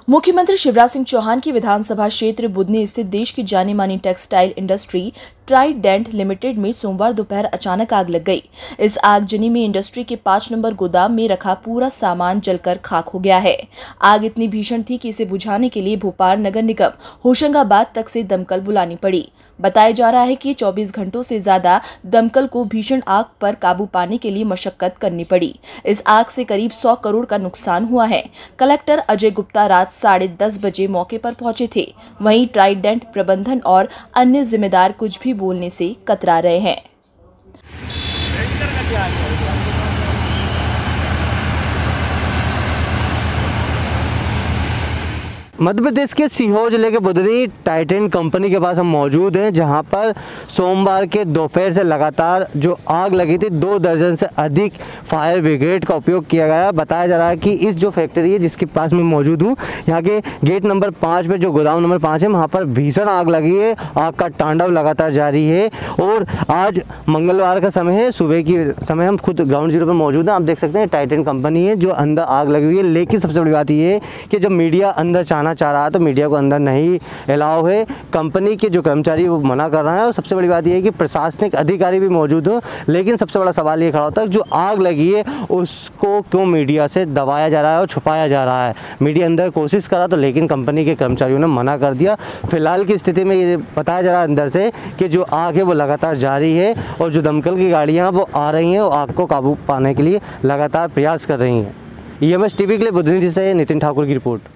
मुख्यमंत्री शिवराज सिंह चौहान की विधानसभा क्षेत्र बुदनी स्थित देश की जानी मानी टेक्सटाइल इंडस्ट्री ट्राइडेंट लिमिटेड में सोमवार दोपहर अचानक आग लग गई। इस आगजनी में इंडस्ट्री के 5 नंबर गोदाम में रखा पूरा सामान जलकर खाक हो गया है। आग इतनी भीषण थी कि इसे बुझाने के लिए भोपाल नगर निगम होशंगाबाद तक से दमकल बुलानी पड़ी। बताया जा रहा है कि 24 घंटों से ज्यादा दमकल को भीषण आग पर काबू पाने के लिए मशक्कत करनी पड़ी। इस आग से करीब 100 करोड़ का नुकसान हुआ है। कलेक्टर अजय गुप्ता रात 10:30 बजे मौके पर पहुंचे थे। वहीं ट्राइडेंट प्रबंधन और अन्य जिम्मेदार कुछ भी बोलने से कतरा रहे हैं। मध्य प्रदेश के सीहोर जिले के बुदनी टाइटेन कंपनी के पास हम मौजूद हैं, जहां पर सोमवार के दोपहर से लगातार जो आग लगी थी 2 दर्जन से अधिक फायर ब्रिगेड का उपयोग किया गया। बताया जा रहा है कि इस जो फैक्ट्री है जिसके पास मैं मौजूद हूं, यहाँ के गेट नंबर 5 पे जो गोदाम नंबर 5 है, वहाँ पर भीषण आग लगी है। आग का तांडव लगातार जारी है और आज मंगलवार का समय है, सुबह की समय हम खुद ग्राउंड जीरो पर मौजूद हैं। आप देख सकते हैं टाइटेन कंपनी है जो अंदर आग लगी हुई है। लेकिन सबसे बड़ी बात यह है कि जब मीडिया अंदर चाह रहा है तो मीडिया को अंदर नहीं अलाउ है। कंपनी के जो कर्मचारी वो मना कर रहे हैं और सबसे बड़ी बात यह है कि प्रशासनिक अधिकारी भी मौजूद हो। लेकिन सबसे बड़ा सवाल ये खड़ा होता है जो आग लगी है उसको क्यों मीडिया से दबाया जा रहा है और छुपाया जा रहा है। मीडिया अंदर कोशिश करा तो लेकिन कंपनी के कर्मचारियों ने मना कर दिया। फिलहाल की स्थिति में ये बताया जा रहा है अंदर से कि जो आग है वो लगातार जारी है और जो दमकल की गाड़ियाँ वो आ रही हैं और आग को काबू पाने के लिए लगातार प्रयास कर रही हैं। EMS टीवी के लिए बुदनी से नितिन ठाकुर की रिपोर्ट।